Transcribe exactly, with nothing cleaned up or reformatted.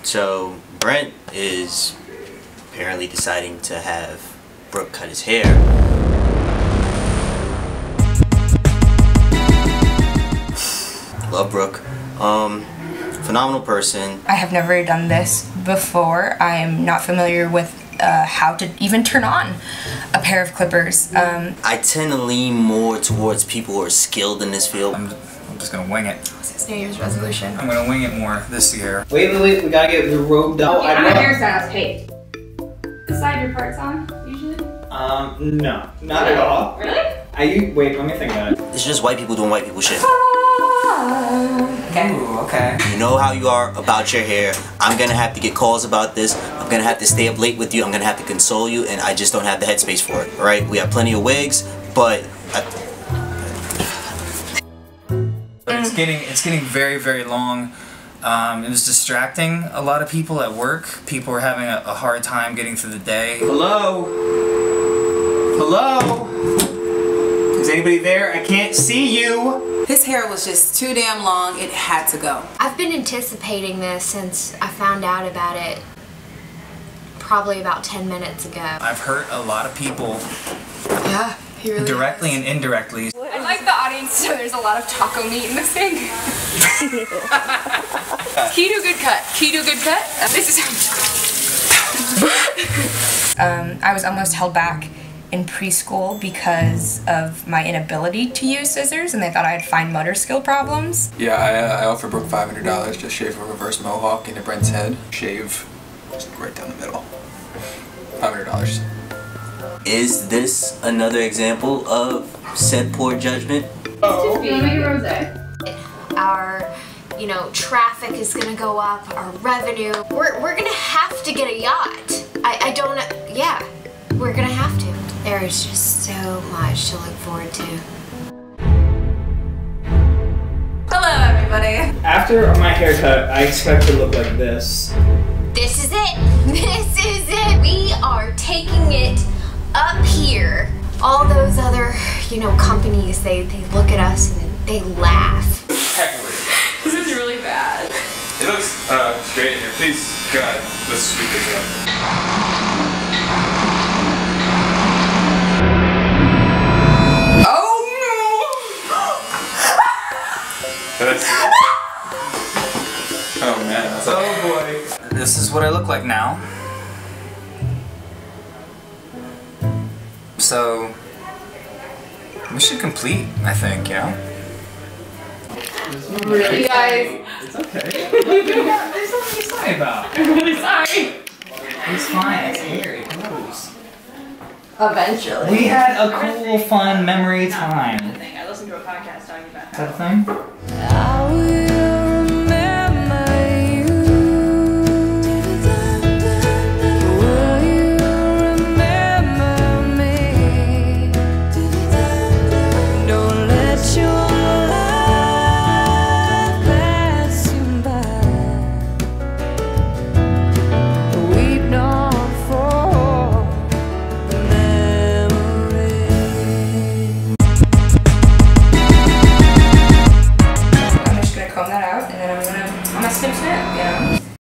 So Brent is apparently deciding to have Brooke cut his hair. Love Brooke. Um, phenomenal person. I have never done this before. I am not familiar with uh, how to even turn on a pair of clippers. Um, I tend to lean more towards people who are skilled in this field. I'm, I'm just gonna wing it. What's his New Year's resolution? I'm gonna wing it more this year. Wait, wait, wait, we gotta get the robe done. Oh, I'm I a hairstylist. Hey, decide your parts on usually. Um, no, not at all. Really? I you wait. Let me think about it. It's just white people doing white people shit. Okay. Ooh, okay. You know how you are about your hair. I'm gonna have to get calls about this. I'm gonna have to stay up late with you. I'm gonna have to console you, and I just don't have the headspace for it. All right? We have plenty of wigs, but I, But it's getting it's getting very very long. Um, it was distracting a lot of people at work. People were having a, a hard time getting through the day. Hello? Hello? Is anybody there? I can't see you. His hair was just too damn long. It had to go. I've been anticipating this since I found out about it probably about ten minutes ago. I've hurt a lot of people Yeah, he really directly has. and indirectly. I'd like the audience to know there's a lot of taco meat in this thing. Keto good cut. Keto good cut. This is um, I was almost held back in preschool because of my inability to use scissors, and they thought I had fine motor skill problems. Yeah, I, uh, I offered Brooke five hundred dollars to shave a reverse mohawk into Brent's head. Shave just right down the middle. five hundred dollars. is this another example of said poor judgment? oh. Make a rosé. Our, you know, traffic is gonna go up, our revenue. We're, we're gonna have to get a yacht. I, I don't, yeah, we're gonna have to. There is just so much to look forward to. Hello, everybody. After my haircut, I expect to look like this. This is it. This is it. We are taking it up here. All those other, you know, companies, they, they look at us and they laugh. This is really bad. It looks uh, straight in here. Please, God, let's sweep this up. That's, oh man, that's Oh boy. This is what I look like now. So, mission complete, I think, you know? Really, guys? It's okay. There's nothing to be sorry about. I'm really sorry. It's fine. It's hair. It grows. Eventually. We had a cool, fun memory time. I listened to a podcast talking about Is that a thing?